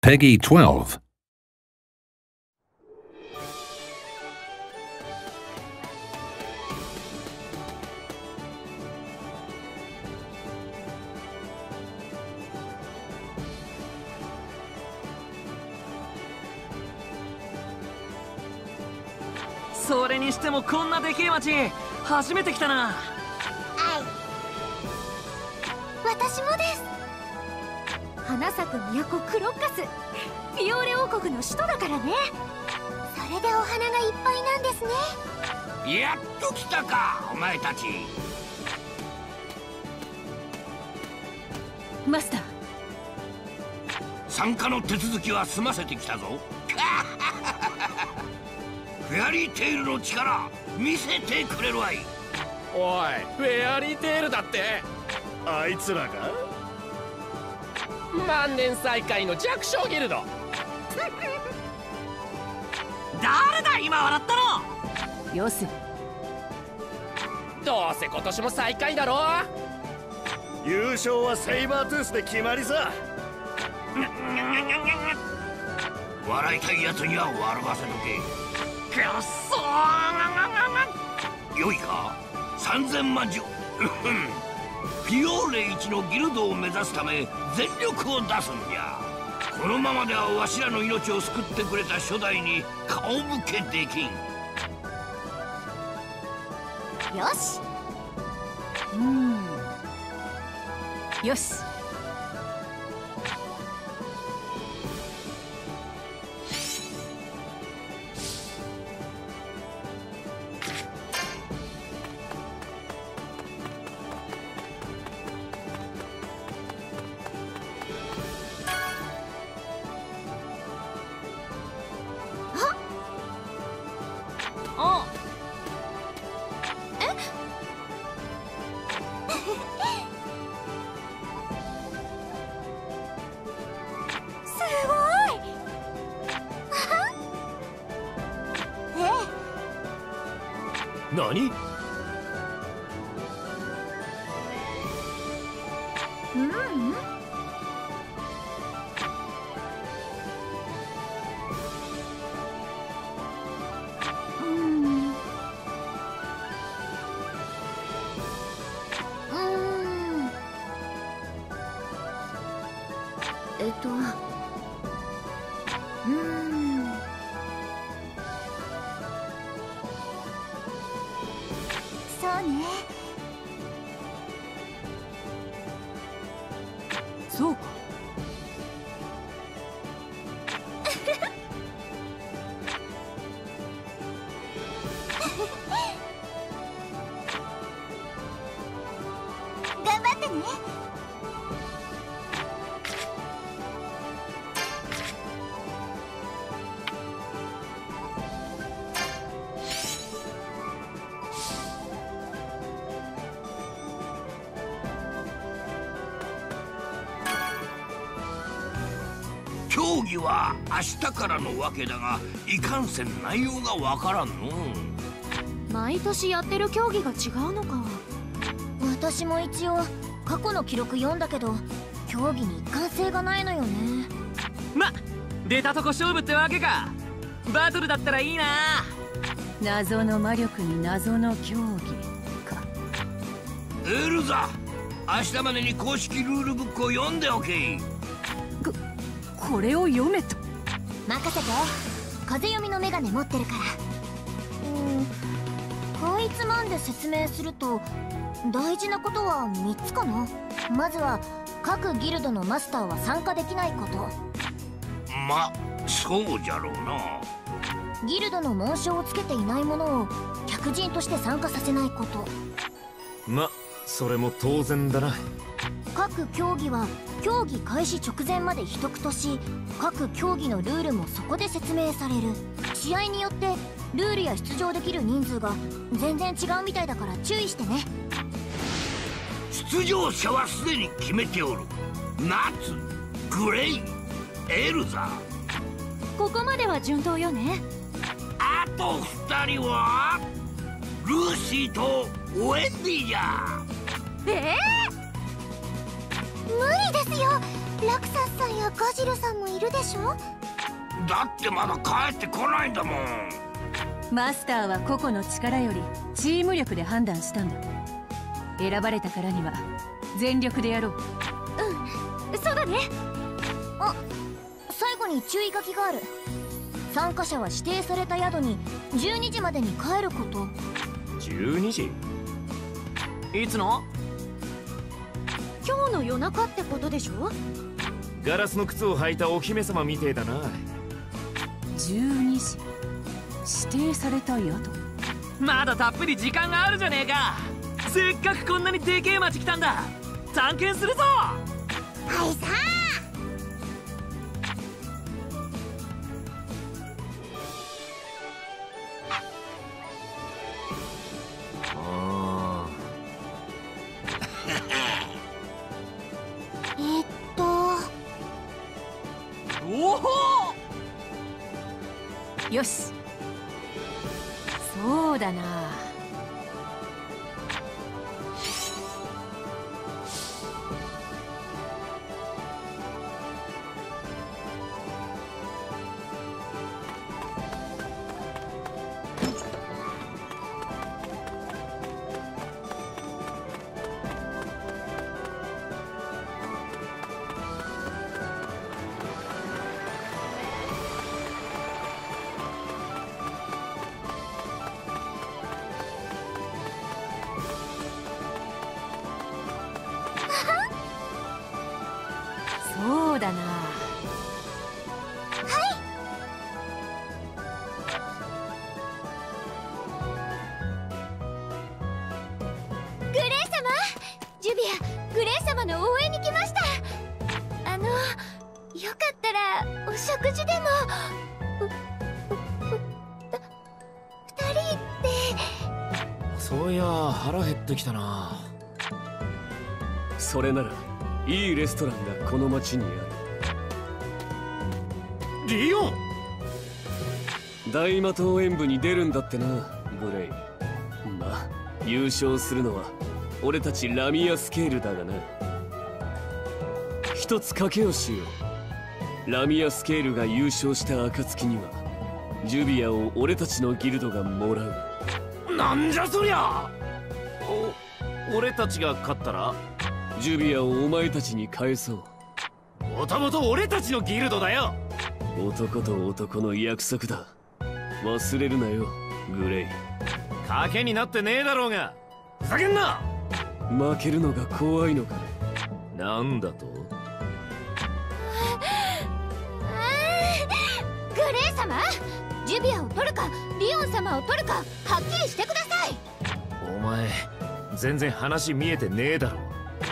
Peggy 12. それにしてもこんなでけえ町初めて来たな。 私もです。花咲く都クロッカス、ビオーレ王国の首都だからね。それでお花がいっぱいなんですね。 やっと来たか、お前たち。 マスター、 参加の手続きは済ませてきたぞ。フェアリーテイルの力見せてくれるわい。 おい、フェアリーテイルだって。あいつらか？万年再開の弱小ギルド。 誰だ今笑ったの。 よす。 どうせ今年も最下位だろ。 優勝はセイバートゥースで決まりさ。 笑いたいやつには笑わせとけ。 くっそー。よいか、3000万ジョフィオーレ一のギルドを目指すため全力を出すんじゃ。このままではわしらの命を救ってくれた初代に顔向けできん。 よし。よし。 何？ そうね。そうか。頑張ってね。 競技は明日からのわけだが、いかんせん内容がわからんの。 毎年やってる競技が違うのか。私も一応過去の記録読んだけど、競技に一貫性がないのよね。 ま、出たとこ勝負ってわけか。バトルだったらいいな。 謎の魔力に謎の競技か。 エルザ、明日までに公式ルールブックを読んでおけ。 これを読めと。 任せて。風読みのメガネ持ってるから。かいつまんで説明すると、大事なことは3つかな。まずは各ギルドのマスターは参加できないこと。 ま、そうじゃろうな。 ギルドの紋章をつけていないものを客人として参加させないこと。 ま、それも当然だな。 各競技は競技開始直前まで秘匿とし、各競技のルールもそこで説明される。試合によってルールや出場できる人数が全然違うみたいだから注意してね。 出場者はすでに決めておる。ナツ、グレイ、エルザ。 ここまでは順当よね。 あと2人はルーシーとウェンディじゃ。 無理ですよ。 ラクサスさんやガジルさんもいるでしょ。 だってまだ帰ってこないんだもん。 マスターは個々の力よりチーム力で判断したんだ。選ばれたからには全力でやろう。 うん、そうだね。あ、最後に注意書きがある。参加者は指定された宿に12時までに帰ること。 12時？ いつの？ 今日の夜中ってことでしょ。 ガラスの靴を履いたお姫様みてえだな。 12時、指定された宿。 まだたっぷり時間があるじゃねえか。せっかくこんなにでけえ町来たんだ。探検するぞ。 はいさあおお。 よし、そうだな。そうだな。 グレイ様、ジュビア、グレイ様の応援に来ました。よかったらお食事でも。2人って。 そういや腹減ってきたな。 それならいいレストランがこの町にある。 リオン！ 大魔党演舞に出るんだってな、グレイ。まあ優勝するのは俺たちラミアスケールだがな。一つ賭けをしよう。ラミアスケールが優勝した暁にはジュビアを俺たちのギルドがもらう。 なんじゃそりゃ。俺たちが勝ったらジュビアをお前たちに返そう。 もともと俺たちのギルドだよ。 男と男の約束だ。忘れるなよ、グレイ。 賭けになってねえだろうが。ふざけんな。 負けるのが怖いのか。 なんだと？ グレイ様、ジュビアを取るかリオン様を取るかはっきりしてください。 お前全然話見えてねえだろ。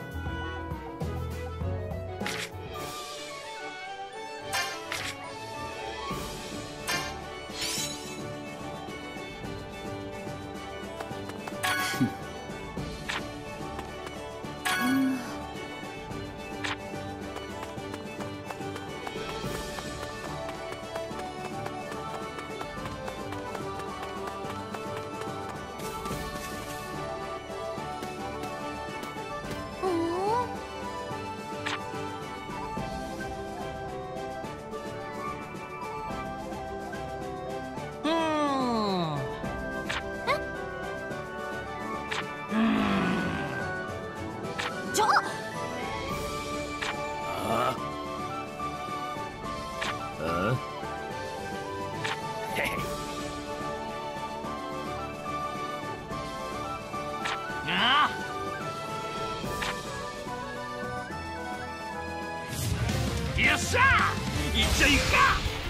よっしゃー、一応行くか。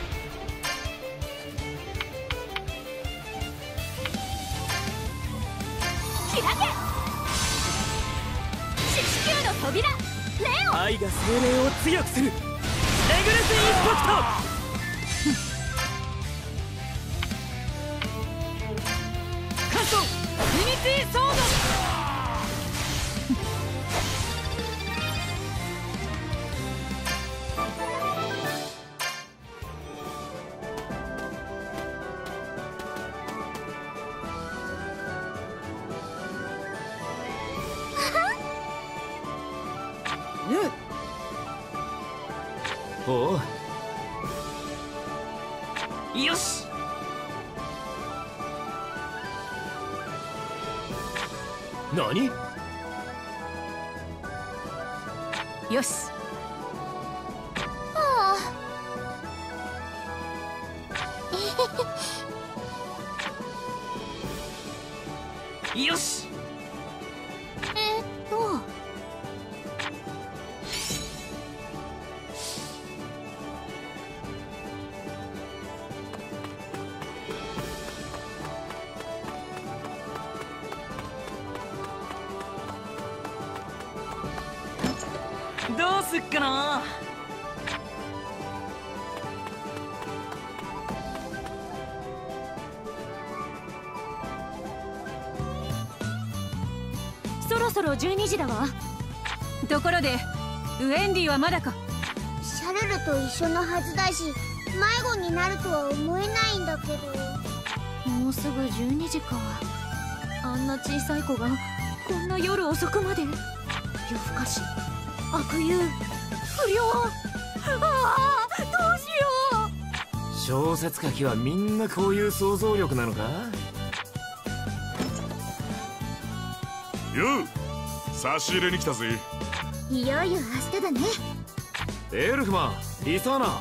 開け四球の扉、レオン。 愛が精霊を強くするレグルスインパクト。カストユニティソード。 おう。 よし。 何？ よし。 よし。どうすっかな。 そろそろ12時だわ。ところでウェンディはまだか？ シャルルと一緒のはずだし、迷子になるとは思えないんだけど。 もうすぐ12時か。あんな小さい子がこんな夜遅くまで。夜更かし、悪友、不良。ああ、どうしよう。 小説書きはみんなこういう想像力なのか？ よう、差し入れに来たぜ。 いよいよ明日だね。 エルフマン、リサーナ。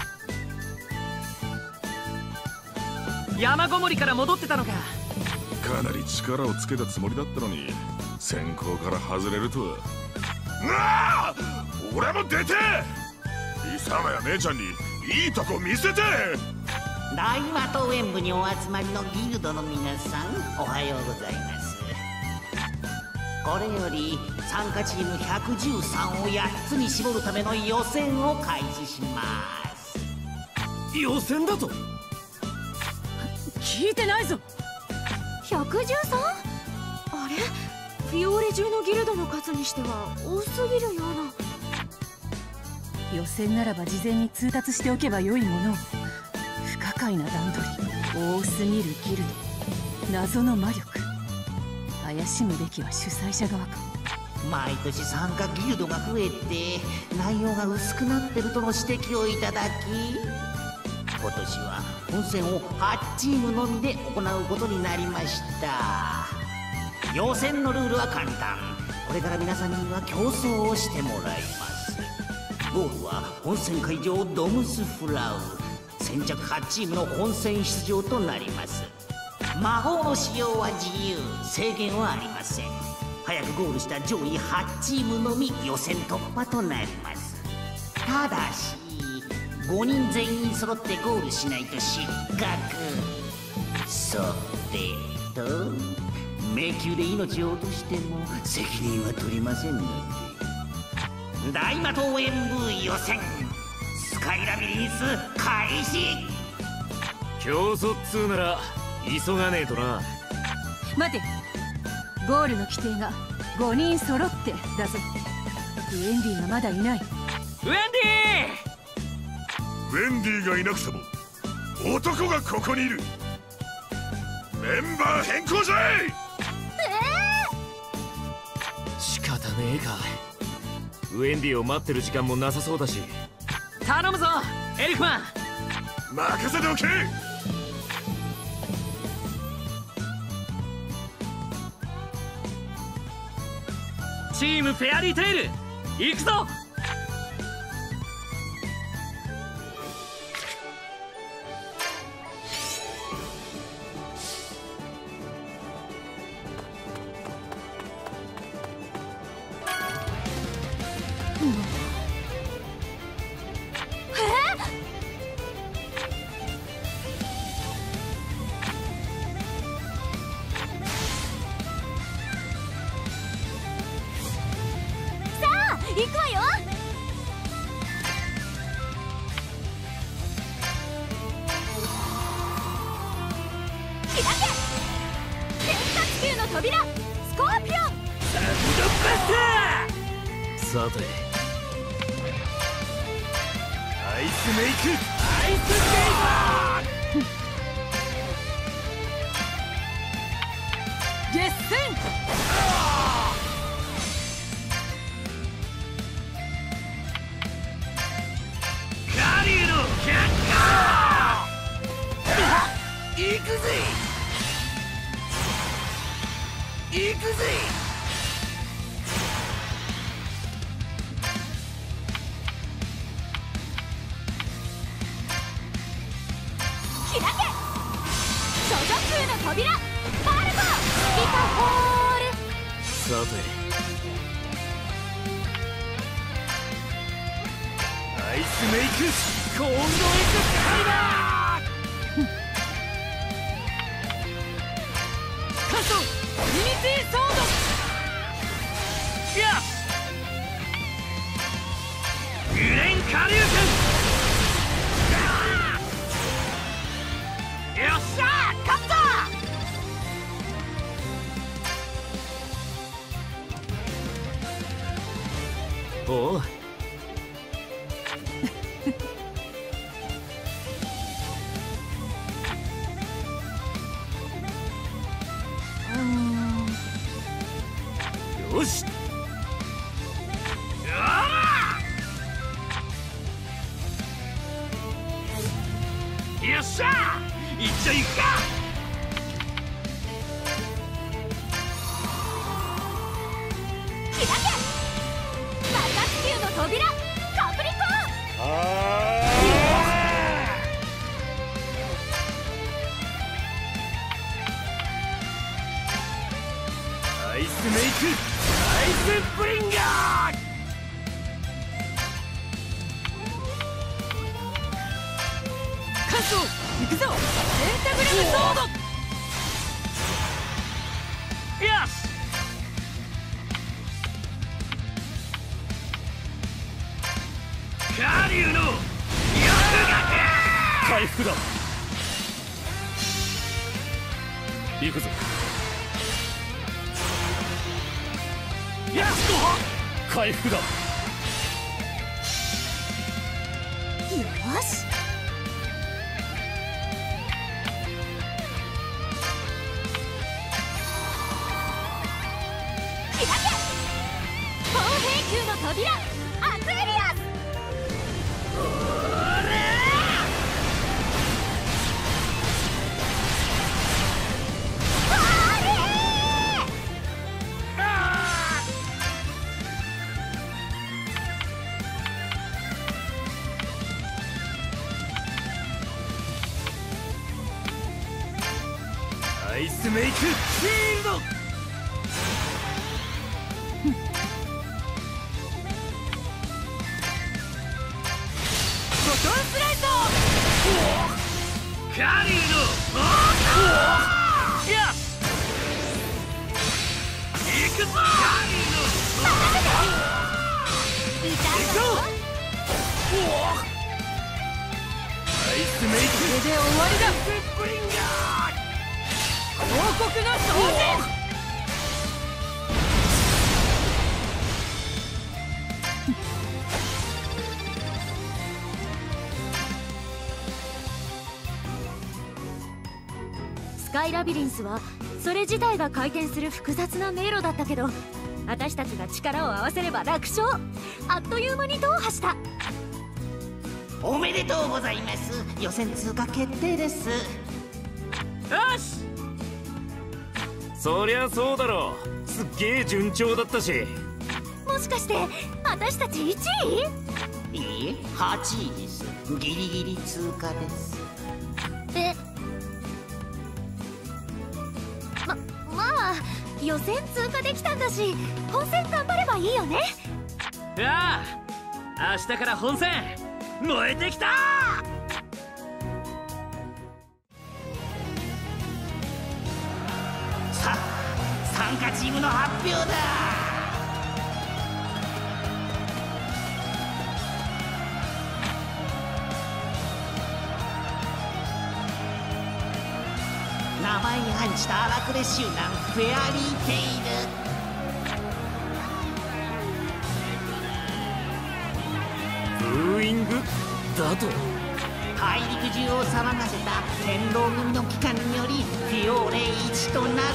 山ごもりから戻ってたのか。 かなり力をつけたつもりだったのに先行から外れるとは。うわあ、俺も出てリサーナや姉ちゃんにいいとこ見せて。 大和ウェンブにお集まりのギルドの皆さん、おはようございます。これより参加チーム113を8つに絞るための予選を開始します。 予選だと？ 聞いてないぞ。113？ あれ、フィオーレ中のギルドの数にしては多すぎるような。予選ならば事前に通達しておけばよいものを。不可解な段取り、多すぎるギルド、謎の魔力。怪しむべきは主催者側か。 毎年参加ギルドが増えて内容が薄くなってるとの指摘をいただき、今年は本戦を8チームのみで行うことになりました。予選のルールは簡単。これから皆さんには競争をしてもらいます。ゴールは本戦会場ドムスフラウ。先着8チームの本戦出場となります。魔法の使用は自由、制限はありません。早くゴールした上位8チームのみ予選突破となります。ただし5人全員揃ってゴールしないと失格。さてと、迷宮で命を落としても責任は取りませんので。大和ウェンブ予選スカイラビリンス開始。 競争っつうなら急がねえとな。 待て、ゴールの規定が5人揃ってだぞ。ウェンディがまだいない。 ウェンデウェンディがいなくても男がここにいる。メンバー変更じゃい。 仕方ねえか。ウェンディを待ってる時間もなさそうだし。 ィー、頼むぞエリフマン。 任せておけ。 チームフェアリーテイル行くぞ。 行くわよ。開け、天下地球の扉、スコーピオン。 さて、アイスメイク、 アイススケー決戦。 行くぜ行くぜ。 開け諸女空の扉バルコリカホール。 さてアイスメイクコールドエクスカイバーカソユニティソード。 よしユレンカリュウ君。よっしゃ勝った。 おうよしよっしゃ一丁行くか。 開けマルガス級の扉カプリコーン。 アイスメイクアイスブリンガー。カソ行くぞペンタグラムソード。 よしカリュウの翼回復だ。行くぞやす回復だ。 よし開け砲兵級の扉アクエリアス。 アイスメイクフィールド。 ボトンスライドカリュウのよし行くぞカリュウのいたぞ。 アイスメイクこれで終わりだ。 ブリンガ王国の当然。スカイラビリンスはそれ自体が回転する複雑な迷路だったけど、私たちが力を合わせれば楽勝。あっという間に踏破した。 おめでとうございます。予選通過決定です。 よしそりゃそうだろう。すっげえ順調だったし。 もしかして私たち1位？ いいえ、8位です。ギリギリ通過です。 え、まあ予選通過できたんだし、本戦頑張ればいいよね。 ああ明日から本戦燃えてきた。 さあ参加チームの発表だ。名前に反した荒くれ集団フェアリーテイブーイングだと。 ル。大陸中を騒がせた天狼組の機関によりフィオーレ1となるか。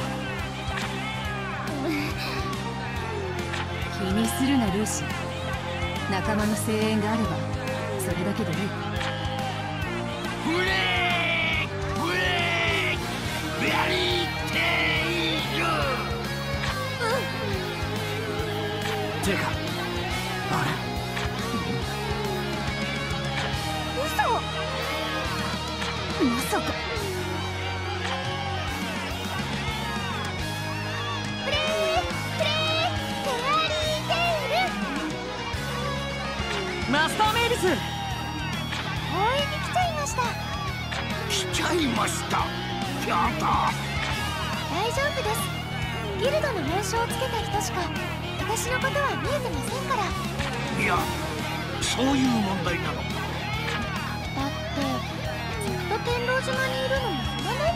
気にするなルーシー。仲間の声援があればそれだけでいい。 ブレークブレさか。プレイフェアリーテイル。 マスターメイルス、 応援に来ちゃいました。 来ちゃいました。やだ。 大丈夫です。ギルドの名称をつけた人しか私のことは見えてませんから。 いや、そういう問題なのか。 だってずっと天狼島にいるのも暇なん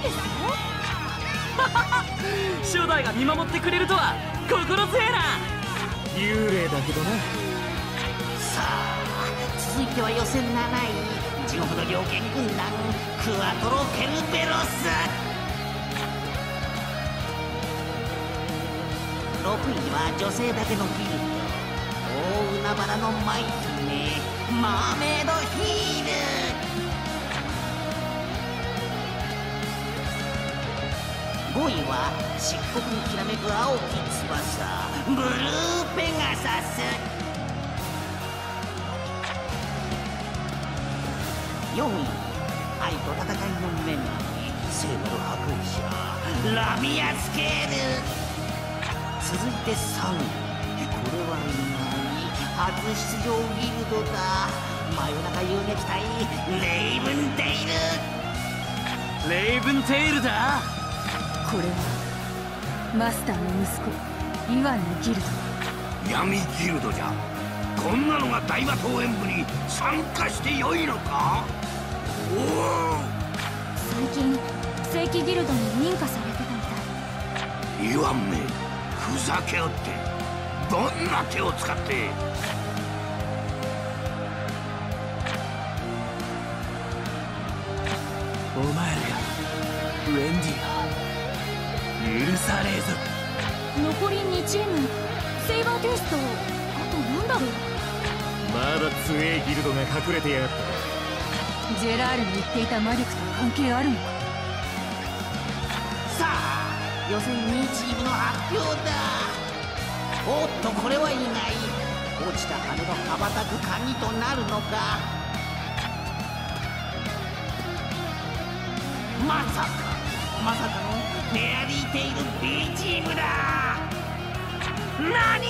ですよ。 初代が見守ってくれるとは心強えな。 幽霊だけどな。 さあ、続いては予選7位、地獄の猟犬軍団クワトロケルベロス。6位は女性だけのギルド、大海原の舞姫マーメイドヒール。5位は漆黒にきらめく青き翼ブルーペガサス。4位、愛と戦いの女神聖なる破壊者ラミアスケール。続いて3位、これは意外、初出場ギルドだ。真夜中遊撃隊レイブンテイル。 レイブンテイルだ。 これはマスターの息子イワンのギルド。 闇ギルドじゃ。こんなのが大和桃園部に参加してよいのか。おお、 最近正規ギルドに認可されてたみたい。 イワンめ、ふざけおって。どんな手を使って。 お前らがウェンディを許さねえぞ。 残り2チーム、セイバーテイスト、あとなんだろう。 まだ強えギルドが隠れてやがった。 ジェラールの言っていた魔力と関係あるのか。 さあ、予選2位チームの発表だ。おっと、これは意外。落ちた羽の羽ばたく鍵となるのか。まさかのフェアリーテイル B チームだ。何？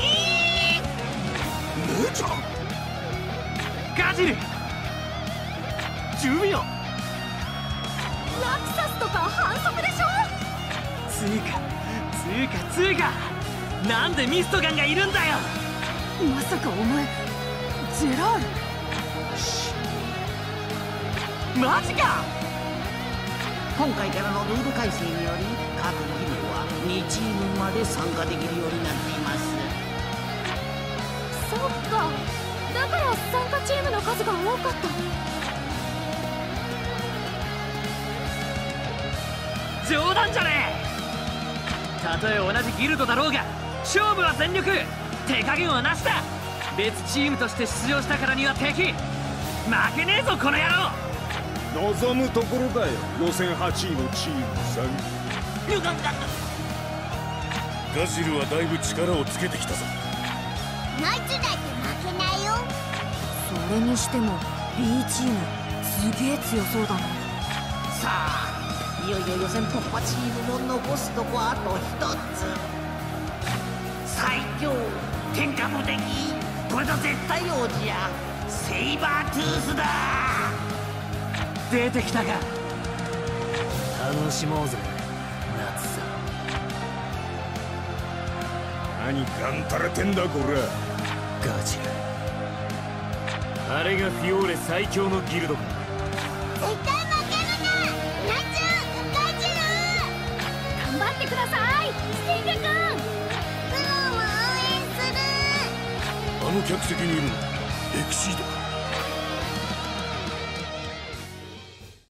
姉ちゃん、 ガジル、ジュビオ、 ラクサスとか反則でしょ。 つーかなんでミストガンがいるんだよ。 まさかお前ジェラール。 マジか。 今回からのルール改正により各ギルドは2チームまで参加できるようになっています。 そっか、だから参加チームの数が多かった。 冗談じゃねえ。たとえ同じギルドだろうが勝負は全力、手加減はなしだ。別チームとして出場したからには敵負けねえぞこの野郎。 望むところだよ、予選8位のチームさん。ガジルはだいぶ力をつけてきたぞ。 ナイツだって負けないよ。それにしても B チームすげえ強そうだな。 さあ、いよいよ予選突破チームも残すとこあと1つ。最強天下無敵、これぞ絶対王者セイバートゥースだ。 出てきたか。楽しもうぜ夏さ。 何がんたれてんだこら。 ガジル、あれがフィオーレ最強のギルドか。 絶対負けるな、ナイツ、ガジル。頑張ってください、スティング君。クローも応援する。 あの客席にいるのエクシード。